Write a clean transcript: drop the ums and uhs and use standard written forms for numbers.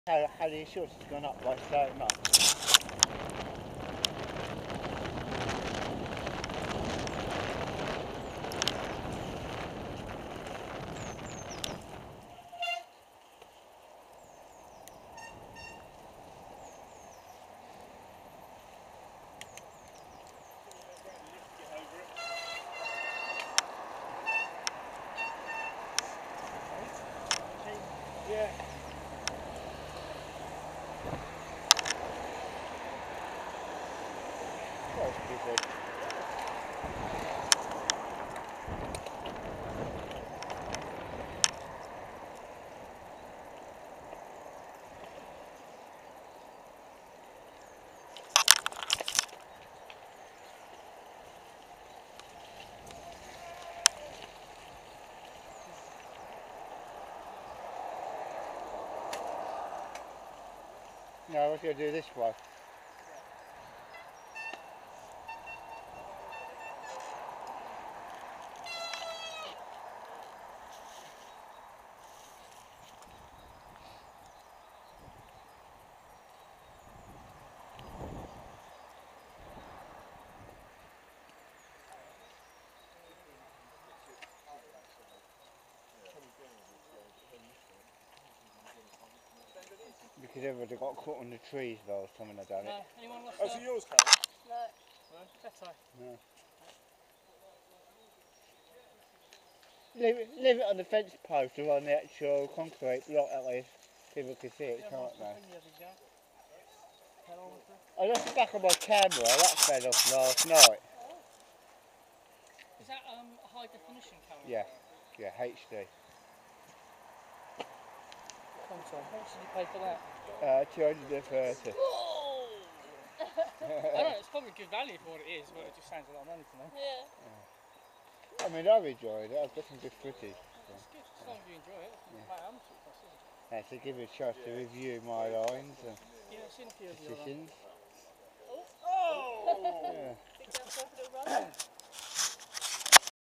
How the insurance has gone up by so much. Yeah. Quite busy. No, I was going to do this one. Because everybody got caught on the trees last time when I done it. No, anyone lost? Oh, so yours, Karen? No. No, that's right. No. Leave it on the fence post or on the actual concrete block, that way people can see it, can't they? I lost stuck on my camera, that fell off last night. Is that a high definition camera? Yeah, yeah, HD. Come on, how much did you pay for that? 230. Whoa! I don't know, it's probably good value for what it is, but it just sounds a lot of money to me. Yeah. I mean, I've enjoyed it, I've got some good footage. It's good, as long as you enjoy it. It doesn't matter how much it costs, is it? Yeah, so give me a chance to review my lines and Yeah, I've seen a few of your decisions. Oh. Oh! Yeah. Think they'll go for the run?